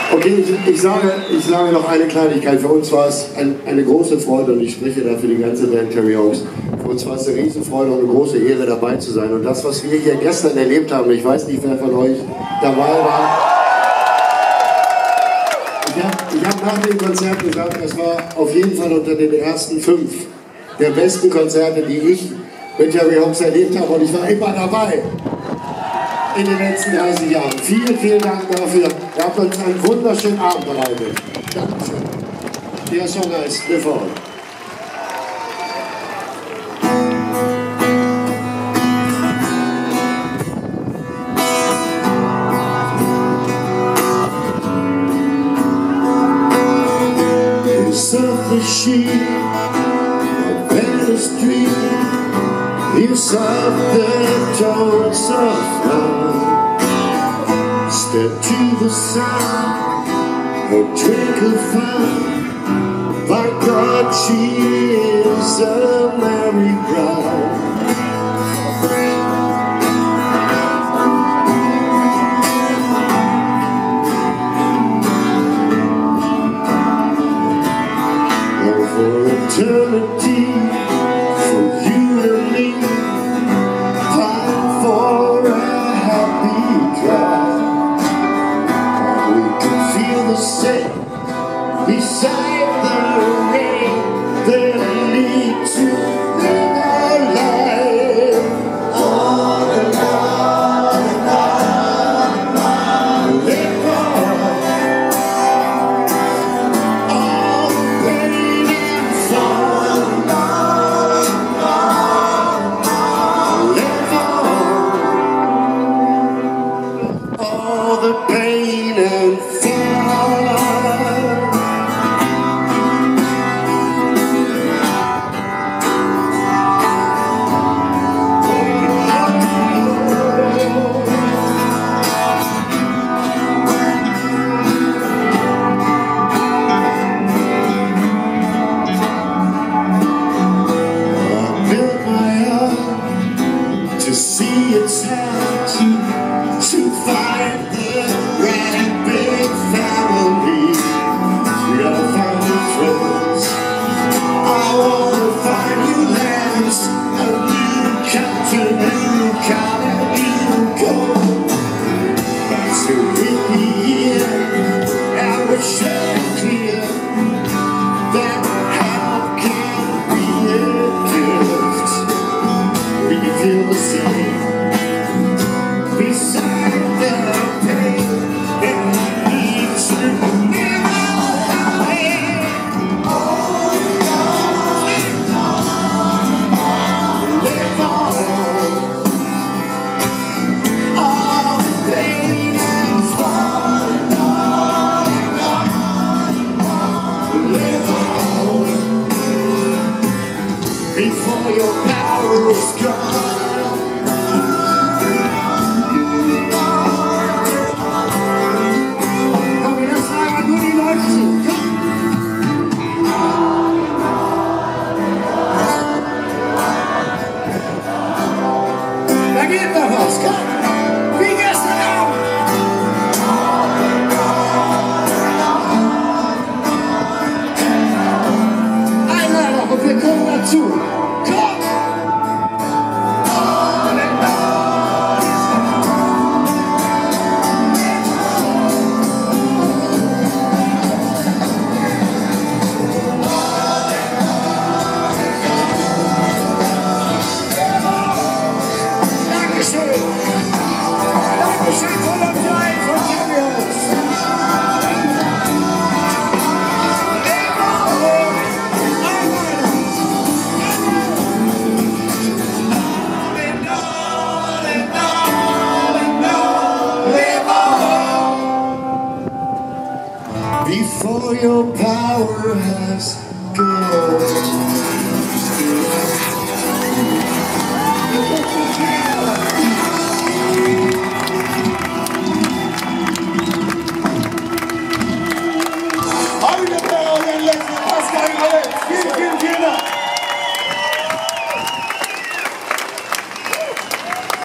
Okay, ich sage noch eine Kleinigkeit. Für uns war es eine große Freude und ich spreche da für die ganze Band Terry Hoax. Für uns war es eine Riesenfreude und eine große Ehre, dabei zu sein. Und das, was wir hier gestern erlebt haben, ich weiß nicht, wer von euch dabei war. Ich hab nach dem Konzert gesagt, das war auf jeden Fall unter den ersten 5 der besten Konzerte, die ich mit Terry Hoax erlebt habe. Und ich war immer dabei. In den letzten 30 Jahren. Vielen, vielen Dank dafür. Ihr habt uns einen wunderschönen Abend bereitet. Dankeschön. Der Song heißt Live On. It's of the sheep, a better street. It's of the tones of love. Step to the sun, a drink of fun. By God, she is a merry bride. Oh, for eternity, for you and me, fight for a happy drive. We can feel the same beside the rain that lead to live our life. On and on and on and on, live on. All the pain and fun, live on. All the pain and fun. To see its heart, to find the right big family. We gotta find new friends. I wanna find new lands, a new captain, new car, a new goal. So hit me in, and we're sharing clear that how can be a gift. We can feel the same beside the pain and we need to live our way. Live on. All the pain and fun. Live on. Before your power is gone. Da geht noch was, komm! Wie gestern Abend! Einmal noch und wir kommen dazu! Komm! Before your power has gone.